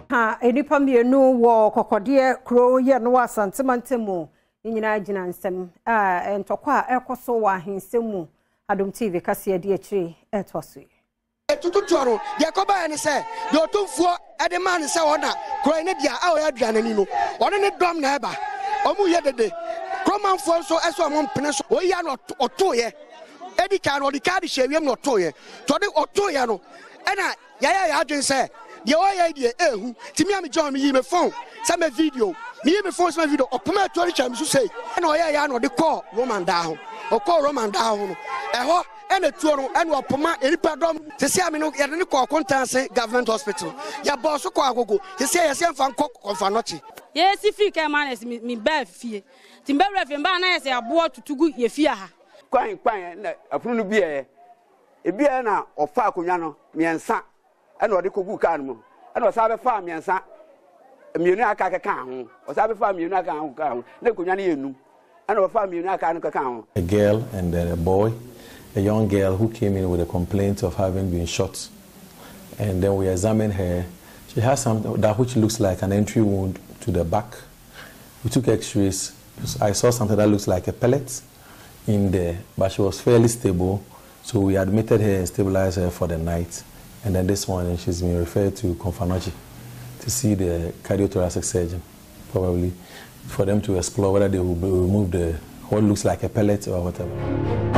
Ha enipa mienu wo Kokodie kro ye no asantemantem nyina gina nsem entokwa ekoso wa hensemu Adom TV Kasee de akire etoso tututoro de koba ne se de otumfuo ede man se wona kro ne dia a o ya duanani no one ne dom na eba omu ye dede kromanfo so eso omo mpene so o ya no otoye edi ka no de ka de hwewiem no otoye to de otoye no ena ya adwen se de o ya die ehu timi am John yi me phone se me video me yi me phone se me video opoma to ri cha me so sei ena o ya no de call Roman da ho o call Roman da ho no eho ena tuo no ena opoma eripa dom se se am no ya de call Constance government hospital ya boss ko agogo se se ya se mfa konfa nochi yes fi ka manes mi ba fie timbe refe mba na yese abo tutugu ye fie ha kwan na afunu no bia e na ofa akonwa no miensa ena ode kogu kan mu ena osa be fa miensa mienu aka ka ho osa be fa mienu aka ho na konwa na yenu ena ofa mienu aka no ka ho. A girl and then a boy, a young girl who came in with a complaint of having been shot, and then we examined her. She has something that which looks like an entry wound to the back. We took x-rays. I saw something that looks like a pellet in there, but she was fairly stable, so we admitted her and stabilized her for the night. And then this morning she's been referred to Konfanoji to see the cardiothoracic surgeon, probably for them to explore whether they will remove what looks like a pellet or whatever.